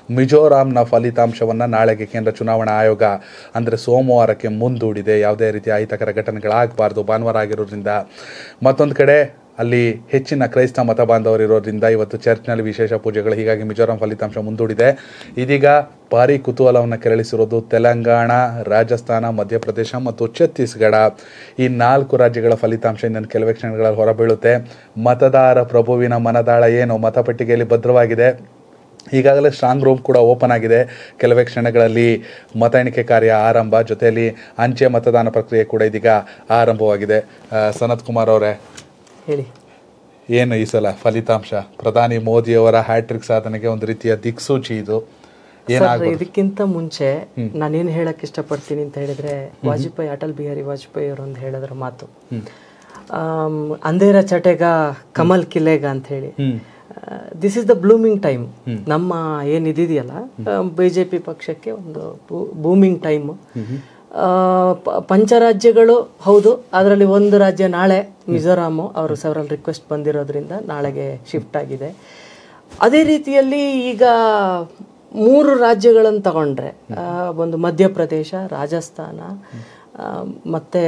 ಮಿಜೋರಾಂನ ಫಲಿತಾಂಶವನ್ನು ನಾಳೆಗೆ ಕೇಂದ್ರ ಚುನಾವಣಾ ಆಯೋಗ ಅಂದರೆ ಸೋಮವಾರಕ್ಕೆ ಮುಂದೂಡಿದೆ. ಯಾವುದೇ ರೀತಿಯ ಅಹಿತಕರ ಘಟನೆಗಳಾಗಬಾರ್ದು ಭಾನುವಾರ ಆಗಿರೋದ್ರಿಂದ. ಮತ್ತೊಂದು ಕಡೆ ಅಲ್ಲಿ ಹೆಚ್ಚಿನ ಕ್ರೈಸ್ತ ಮತ ಬಾಂಧವರಿರೋದ್ರಿಂದ ಇವತ್ತು ಚರ್ಚ್ನಲ್ಲಿ ವಿಶೇಷ ಪೂಜೆಗಳು. ಹೀಗಾಗಿ ಮಿಜೋರಾಂ ಫಲಿತಾಂಶ ಮುಂದೂಡಿದೆ. ಇದೀಗ ಭಾರೀ ಕುತೂಹಲವನ್ನು ಕೆರಳಿಸಿರೋದು ತೆಲಂಗಾಣ, ರಾಜಸ್ಥಾನ, ಮಧ್ಯಪ್ರದೇಶ ಮತ್ತು ಛತ್ತೀಸ್ಗಢ. ಈ 4 ರಾಜ್ಯಗಳ ಫಲಿತಾಂಶ ಇನ್ನೊಂದು ಕೆಲವೇ ಕ್ಷಣಗಳಲ್ಲಿ ಹೊರಬೀಳುತ್ತೆ. ಮತದಾರ ಪ್ರಭುವಿನ ಮನದಾಳ ಏನು ಮತಪಟ್ಟಿಗೆಯಲ್ಲಿ ಭದ್ರವಾಗಿದೆ. ಈಗಾಗಲೇ ಸ್ಟ್ರಾಂಗ್ ರೂಮ್ ಕೂಡ ಓಪನ್ ಆಗಿದೆ. ಕೆಲವೇ ಕ್ಷಣಗಳಲ್ಲಿ ಮತ ಎಣಿಕೆ ಕಾರ್ಯ ಆರಂಭ. ಜೊತೆಯಲ್ಲಿ ಅಂಚೆ ಮತದಾನ ಪ್ರಕ್ರಿಯೆ ಕೂಡ ಇದೀಗ ಆರಂಭವಾಗಿದೆ. ಸನತ್ ಕುಮಾರ್ ಅವರೇ, ಹೇಳಿ, ಏನು ಈ ಸಲ ಫಲಿತಾಂಶ? ಪ್ರಧಾನಿ ಮೋದಿಯವರ ಹ್ಯಾಟ್ರಿಕ್ ಸಾಧನೆಗೆ ಒಂದು ರೀತಿಯ ದಿಕ್ಸೂಚಿ ಇದು. ಇದಕ್ಕಿಂತ ಮುಂಚೆ ನಾನೇನು ಹೇಳಕ್ ಇಷ್ಟಪಡ್ತೀನಿ ಅಂತ ಹೇಳಿದ್ರೆ, ವಾಜಪೇಯಿ, ಅಟಲ್ ಬಿಹಾರಿ ವಾಜಪೇಯಿ ಅವರೊಂದು ಹೇಳಿದ್ರ ಮಾತು, ಅಂಧೇರ ಚಟೆಗ ಕಮಲ್ ಕಿಲೆಗ ಅಂತ ಹೇಳಿ. This is the blooming time. ನಮ್ಮ ಏನಿದೆಯಲ್ಲ ಬಿಜೆಪಿ ಪಕ್ಷಕ್ಕೆ ಒಂದು ಬೂಮಿಂಗ್ ಟೈಮ್. ಪಂಚರಾಜ್ಯಗಳು ಹೌದು, ಅದರಲ್ಲಿ ಒಂದು ರಾಜ್ಯ ನಾಳೆ ಮಿಜೋರಾಮು, ಅವರು ಸೆವರಲ್ ರಿಕ್ವೆಸ್ಟ್ ಬಂದಿರೋದ್ರಿಂದ ನಾಳೆಗೆ ಶಿಫ್ಟ್ ಆಗಿದೆ. ಅದೇ ರೀತಿಯಲ್ಲಿ ಈಗ 3 ರಾಜ್ಯಗಳನ್ನು ತಗೊಂಡ್ರೆ, ಒಂದು ಮಧ್ಯಪ್ರದೇಶ, ರಾಜಸ್ಥಾನ ಮತ್ತೆ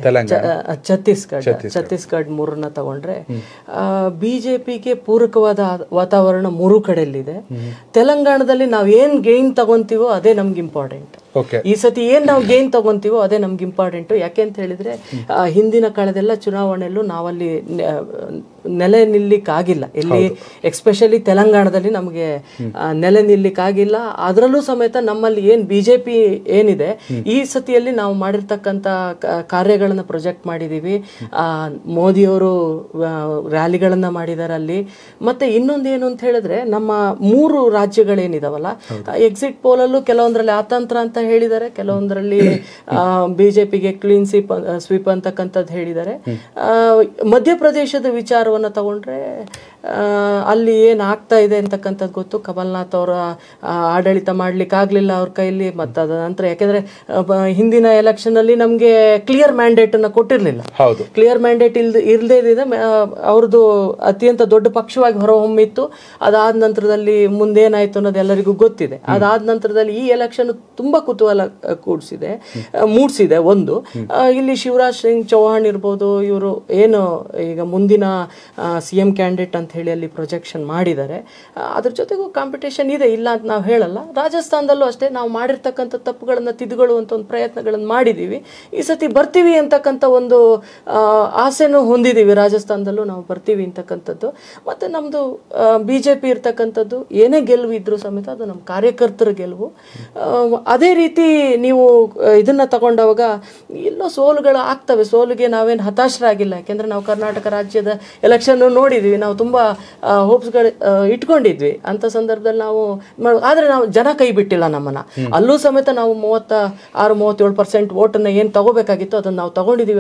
ಛತ್ತೀಸ್ಗಢ 3ನ್ನ ತಗೊಂಡ್ರೆ ಬಿಜೆಪಿಗೆ ಪೂರಕವಾದ ವಾತಾವರಣ 3 ಕಡೆಯಲ್ಲಿದೆ. ತೆಲಂಗಾಣದಲ್ಲಿ ನಾವ್ ಏನ್ ಗೇನ್ ತಗೊಂತೀವೋ ಅದೇ ನಮ್ಗೆ ಇಂಪಾರ್ಟೆಂಟ್. ಈ ಸತಿ ಏನ್ ನಾವು ಗೇನ್ ತಗೊಂತೀವೋ ಅದೇ ನಮ್ಗೆ ಇಂಪಾರ್ಟೆಂಟ್. ಯಾಕೆ ಅಂತ ಹೇಳಿದ್ರೆ ಹಿಂದಿನ ಕಳೆದೆಲ್ಲ ಚುನಾವಣೆಯಲ್ಲೂ ನಾವಲ್ಲಿ ನೆಲೆ ನಿಲ್ಲಿಕ್ಕಾಗಿಲ್ಲ. ಇಲ್ಲಿ ಎಕ್ಸ್ಪೆಷಲಿ ತೆಲಂಗಾಣದಲ್ಲಿ ನಮಗೆ ನೆಲೆ ನಿಲ್ಲಿಕ್ಕಾಗಿಲ್ಲ. ಅದರಲ್ಲೂ ಸಮೇತ ನಮ್ಮಲ್ಲಿ ಏನ್ ಬಿಜೆಪಿ ಏನಿದೆ, ಈ ಸತಿಯಲ್ಲಿ ನಾವು ಮಾಡಿರ್ತಕ್ಕಂಥ ಕಾರ್ಯಗಳನ್ನ ಪ್ರೊಜೆಕ್ಟ್ ಮಾಡಿದೀವಿ. ಮೋದಿಯವರು ರ್ಯಾಲಿಗಳನ್ನ ಮಾಡಿದಾರೆ ಅಲ್ಲಿ. ಮತ್ತೆ ಇನ್ನೊಂದೇನು ಅಂತ ಹೇಳಿದ್ರೆ, ನಮ್ಮ 3 ರಾಜ್ಯಗಳೇನಿದಾವಲ್ಲ, ಎಕ್ಸಿಟ್ ಪೋಲ್ ಅಲ್ಲೂ ಕೆಲವೊಂದ್ರಲ್ಲಿ ಅತಂತ್ರ ಅಂತ ಹೇಳಿದ್ದಾರೆ, ಕೆಲವೊಂದರಲ್ಲಿ ಬಿಜೆಪಿಗೆ ಕ್ಲೀನ್ ಸ್ವೀಪ್ ಅಂತಕ್ಕಂಥದ್ದು ಹೇಳಿದ್ದಾರೆ. ಮಧ್ಯಪ್ರದೇಶದ ವಿಚಾರವನ್ನ ತಗೊಂಡ್ರೆ ಅಲ್ಲಿ ಏನ್ ಆಗ್ತಾ ಇದೆ ಅಂತಕ್ಕಂಥದ್ದು ಗೊತ್ತು. ಕಮಲ್ನಾಥ್ ಅವರ ಆಡಳಿತ ಮಾಡ್ಲಿಕ್ಕೆ ಆಗ್ಲಿಲ್ಲ ಅವ್ರ ಕೈಲಿ. ಮತ್ತು ಅದ ನಂತರ ಯಾಕೆಂದ್ರೆ ಹಿಂದಿನ ಎಲೆಕ್ಷನ್ ಅಲ್ಲಿ ನಮ್ಗೆ ಕ್ಲಿಯರ್ ಮ್ಯಾಂಡೇಟ್ ಅನ್ನ ಕೊಟ್ಟಿರ್ಲಿಲ್ಲ. ಕ್ಲಿಯರ್ ಮ್ಯಾಂಡೇಟ್ ಇಲ್ಲದೆ ಅವ್ರದ್ದು ಅತ್ಯಂತ ದೊಡ್ಡ ಪಕ್ಷವಾಗಿ ಹೊರಹೊಮ್ಮಿತ್ತು. ಅದಾದ ನಂತರದಲ್ಲಿ ಮುಂದೇನಾಯ್ತು ಅನ್ನೋದು ಎಲ್ಲರಿಗೂ ಗೊತ್ತಿದೆ. ಅದಾದ ನಂತರದಲ್ಲಿ ಈ ಎಲೆಕ್ಷನ್ ತುಂಬಾ ಕುತೂಹಲ ಮೂಡಿಸಿದೆ. ಒಂದು ಇಲ್ಲಿ ಶಿವರಾಜ್ ಸಿಂಗ್ ಚೌಹಾಣ್ ಇರ್ಬೋದು, ಇವರು ಏನು ಈಗ ಮುಂದಿನ CM ಕ್ಯಾಂಡಿಡೇಟ್ ಅಂತ ಹೇಳಿ ಅಲ್ಲಿ ಪ್ರೊಜೆಕ್ಷನ್ ಮಾಡಿದ್ದಾರೆ. ಅದ್ರ ಜೊತೆಗೂ ಕಾಂಪಿಟೇಷನ್ ಇದೆ, ಇಲ್ಲ ಅಂತ ನಾವು ಹೇಳಲ್ಲ. ರಾಜಸ್ಥಾನದಲ್ಲೂ ಅಷ್ಟೇ ನಾವು ಮಾಡಿರ್ತಕ್ಕಂಥ ತಪ್ಪುಗಳನ್ನ ತಿದ್ದುಕೊಳ್ಳುವಂತ ಒಂದು ಪ್ರಯತ್ನಗಳನ್ನು ಮಾಡಿದೀವಿ. ಈ ಸತಿ ಬರ್ತೀವಿ ಅಂತಕ್ಕಂಥ ಒಂದು ಆಸೆನೂ ಹೊಂದಿದೀವಿ. ರಾಜಸ್ಥಾನದಲ್ಲೂ ನಾವು ಬರ್ತೀವಿ ಅಂತಕ್ಕಂಥದ್ದು. ಮತ್ತೆ ನಮ್ದು ಬಿಜೆಪಿ ಇರ್ತಕ್ಕಂಥದ್ದು ಏನೇ ಗೆಲುವು ಇದ್ರೂ ಸಮೇತ ಅದು ನಮ್ಮ ಕಾರ್ಯಕರ್ತರ ಗೆಲುವು. ಅದೇ ರೀತಿ ನೀವು ಇದನ್ನ ತಗೊಂಡವಾಗ ಎಲ್ಲೋ ಸೋಲುಗಳು ಆಗ್ತವೆ. ಸೋಲಿಗೆ ನಾವೇನು ಹತಾಶರಾಗಿಲ್ಲ. ಯಾಕೆಂದ್ರೆ ನಾವು ಕರ್ನಾಟಕ ರಾಜ್ಯದ ಎಲೆಕ್ಷನ್ ನೋಡಿದ್ವಿ, ನಾವು ತುಂಬಾ ಹೋಪ್ಸ್ಗಳು ಇಟ್ಕೊಂಡಿದ್ವಿ. ಅಂತ ಸಂದರ್ಭದಲ್ಲಿ ಆದ್ರೆ ನಾವು ಜನ ಕೈ ಬಿಟ್ಟಿಲ್ಲ ನಮ್ಮನ್ನ. ಅಲ್ಲೂ ಸಮೇತ ನಾವು 36-37% ವೋಟನ್ನ ಏನ್ ತಗೋಬೇಕಾಗಿತ್ತು ಅದನ್ನ ನಾವು ತಗೊಂಡಿದೀವಿ.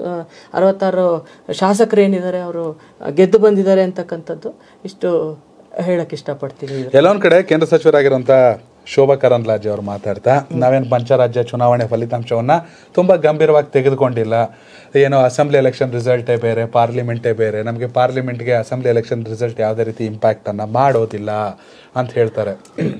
66 ಶಾಸಕರು ಏನಿದ್ದಾರೆ ಅವರು ಗೆದ್ದು ಬಂದಿದ್ದಾರೆ ಅಂತಕ್ಕಂಥದ್ದು ಇಷ್ಟು ಹೇಳಕ್ ಇಷ್ಟಪಡ್ತೀನಿ. ಎಲ್ಲೊಂದ್ ಕಡೆ ಕೇಂದ್ರ ಸಚಿವರಾಗಿರುವಂತ ಶೋಭಾ ಕರಂದ್ಲಾಜೆ ಅವರು ಮಾತಾಡ್ತಾ, ನಾವೇನು ಪಂಚರಾಜ್ಯ ಚುನಾವಣೆ ಫಲಿತಾಂಶವನ್ನ ತುಂಬಾ ಗಂಭೀರವಾಗಿ ತೆಗೆದುಕೊಂಡಿಲ್ಲ. ಏನೋ ಅಸೆಂಬ್ಲಿ ಎಲೆಕ್ಷನ್ ರಿಸಲ್ಟೇ ಬೇರೆ, ಪಾರ್ಲಿಮೆಂಟೇ ಬೇರೆ. ನಮಗೆ ಪಾರ್ಲಿಮೆಂಟ್ಗೆ ಅಸೆಂಬ್ಲಿ ಎಲೆಕ್ಷನ್ ರಿಸಲ್ಟ್ ಯಾವುದೇ ರೀತಿ ಇಂಪ್ಯಾಕ್ಟ್ ಅನ್ನ ಮಾಡೋದಿಲ್ಲ ಅಂತ ಹೇಳ್ತಾರೆ.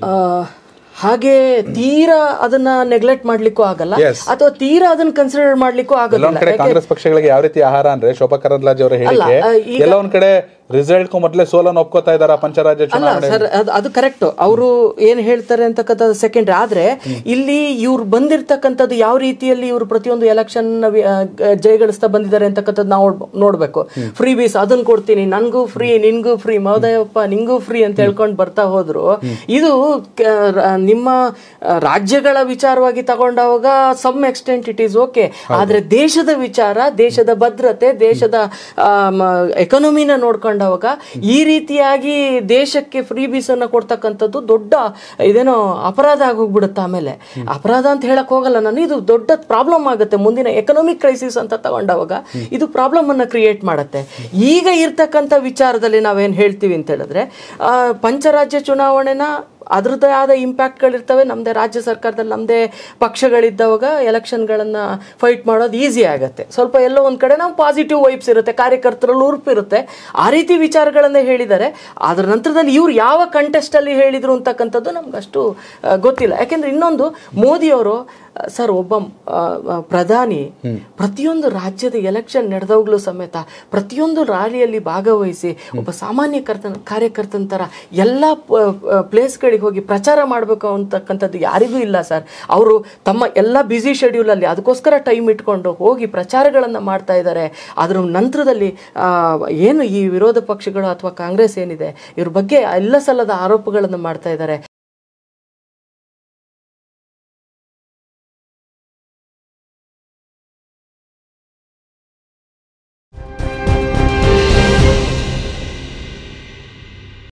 ಹಾಗೆ ತೀರಾ ಅದನ್ನ ನೆಗ್ಲೆಕ್ಟ್ ಮಾಡ್ಲಿಕ್ಕೂ ಆಗಲ್ಲ, ಅಥವಾ ತೀರಾ ಅದನ್ನ ಕನ್ಸಿಡರ್ ಮಾಡ್ಲಿಕ್ಕೂ ಆಗಲ್ಲ. ಕಾಂಗ್ರೆಸ್ ಪಕ್ಷಗಳಿಗೆ ಯಾವ ರೀತಿ ಆಹಾರ ಅಂದ್ರೆ ಶೋಭಾ ಕರಂದ್ಲಾಜೆ ಅವರ ಹೇಳಿಕೆ, ಎಲ್ಲ ಒಂದ್ ಕಡೆ ರಿಸಲ್ಟ್ ಮೊದಲೇ ಸೋಲನ್ನು ಒಪ್ಕೋತಾ ಇದಾರ ಪಂಚರಾಜ್ಯ ಚುನಾವಣೆ. ಸರ್, ಅದು ಕರೆಕ್ಟ್. ಅವರು ಏನ್ ಹೇಳ್ತಾರೆ ಅಂತಕ್ಕಂಥದ್ದು ಸೆಕೆಂಡ್ರಿ. ಆದ್ರೆ ಇಲ್ಲಿ ಇವ್ರು ಬಂದಿರ್ತಕ್ಕಂಥದ್ದು ಯಾವ ರೀತಿಯಲ್ಲಿ ಇವ್ರು ಪ್ರತಿಯೊಂದು ಎಲೆಕ್ಷನ್ ಜಯಗಳಿಸ್ತಾ ಬಂದಿದ್ದಾರೆ ಅಂತಕ್ಕಂಥದ್ದು ನಾವು ನೋಡ್ಬೇಕು. ಫ್ರೀ ಬೀಸ್ ಅದನ್ನ ಕೊಡ್ತೀನಿ, ನನ್ಗೂ ಫ್ರೀ, ನಿನ್ಗೂ ಫ್ರೀ, ಮಹೋದಯಪ್ಪ ನಿಂಗೂ ಫ್ರೀ ಅಂತ ಹೇಳ್ಕೊಂಡು ಬರ್ತಾ ಹೋದ್ರು. ಇದು ನಿಮ್ಮ ರಾಜ್ಯಗಳ ವಿಚಾರವಾಗಿ ತಗೊಂಡಾಗ some extent it is okay. ಆದ್ರೆ ದೇಶದ ವಿಚಾರ, ದೇಶದ ಭದ್ರತೆ, ದೇಶದ ಎಕಾನಮಿನ ನೋಡ್ಕೊಂಡಾಗ ಈ ರೀತಿಯಾಗಿ ದೇಶಕ್ಕೆ ಫ್ರೀ ಬೀಸ್ ಅನ್ನ ಕೊಡ್ತಕ್ಕಂಥದ್ದು ದೊಡ್ಡ ಇದೇನೋ ಅಪರಾಧ ಆಗೋಗ್ಬಿಡುತ್ತೆ. ಆಮೇಲೆ ಅಪರಾಧ ಅಂತ ಹೇಳಕ್ ಹೋಗಲ್ಲ ನಾನು, ಇದು ದೊಡ್ಡ ಪ್ರಾಬ್ಲಮ್ ಆಗುತ್ತೆ ಮುಂದಿನ ಎಕನಾಮಿಕ್ ಕ್ರೈಸಿಸ್ ಅಂತ ತಗೊಂಡಾಗ ಇದು ಪ್ರಾಬ್ಲಮ್ ಅನ್ನ ಕ್ರಿಯೇಟ್ ಮಾಡುತ್ತೆ. ಈಗ ಇರ್ತಕ್ಕಂಥ ವಿಚಾರದಲ್ಲಿ ನಾವೇನ್ ಹೇಳ್ತೀವಿ ಅಂತ ಹೇಳಿದ್ರೆ, ಪಂಚರಾಜ್ಯ ಚುನಾವಣೆನ ಅದರದ್ದೇ ಆದ ಇಂಪ್ಯಾಕ್ಟ್ಗಳಿರ್ತವೆ. ನಮ್ಮದೇ ರಾಜ್ಯ ಸರ್ಕಾರದಲ್ಲಿ ನಮ್ಮದೇ ಪಕ್ಷಗಳಿದ್ದವಾಗ ಎಲೆಕ್ಷನ್ಗಳನ್ನು ಫೈಟ್ ಮಾಡೋದು ಈಸಿ ಆಗುತ್ತೆ. ಸ್ವಲ್ಪ ಎಲ್ಲೋ ಒಂದು ಕಡೆ ನಾವು ಪಾಸಿಟಿವ್ ವೈಬ್ಸ್ ಇರುತ್ತೆ, ಕಾರ್ಯಕರ್ತರಲ್ಲಿ ಉರುಪಿರುತ್ತೆ. ಆ ರೀತಿ ವಿಚಾರಗಳನ್ನೇ ಹೇಳಿದ್ದಾರೆ. ಅದರ ನಂತರದಲ್ಲಿ ಇವ್ರು ಯಾವ ಕಂಟೆಸ್ಟಲ್ಲಿ ಹೇಳಿದರು ಅಂತಕ್ಕಂಥದ್ದು ನಮ್ಗಷ್ಟು ಗೊತ್ತಿಲ್ಲ. ಯಾಕೆಂದರೆ ಇನ್ನೊಂದು, ಮೋದಿಯವರು ಸರ್ ಒಬ್ಬ ಪ್ರಧಾನಿ ಪ್ರತಿಯೊಂದು ರಾಜ್ಯದ ಎಲೆಕ್ಷನ್ ನಡೆದವಾಗಲೂ ಸಮೇತ ಪ್ರತಿಯೊಂದು ರ್ಯಾಲಿಯಲ್ಲಿ ಭಾಗವಹಿಸಿ ಒಬ್ಬ ಸಾಮಾನ್ಯ ಕಾರ್ಯಕರ್ತನ ಥರ ಎಲ್ಲ ಪ್ಲೇಸ್ಗಳಿಗೆ ಹೋಗಿ ಪ್ರಚಾರ ಮಾಡಬೇಕು ಅಂತಕ್ಕಂಥದ್ದು ಯಾರಿಗೂ ಇಲ್ಲ ಸರ್. ಅವರು ತಮ್ಮ ಎಲ್ಲ ಬ್ಯುಸಿ ಶೆಡ್ಯೂಲಲ್ಲಿ ಅದಕ್ಕೋಸ್ಕರ ಟೈಮ್ ಇಟ್ಕೊಂಡು ಹೋಗಿ ಪ್ರಚಾರಗಳನ್ನು ಮಾಡ್ತಾ ಇದ್ದಾರೆ. ಅದರ ನಂತರದಲ್ಲಿ ಏನು ಈ ವಿರೋಧ ಪಕ್ಷಗಳು ಅಥವಾ ಕಾಂಗ್ರೆಸ್ ಏನಿದೆ ಇವ್ರ ಬಗ್ಗೆ ಎಲ್ಲ ಸಲ್ಲದ ಆರೋಪಗಳನ್ನು ಮಾಡ್ತಾ ಇದ್ದಾರೆ.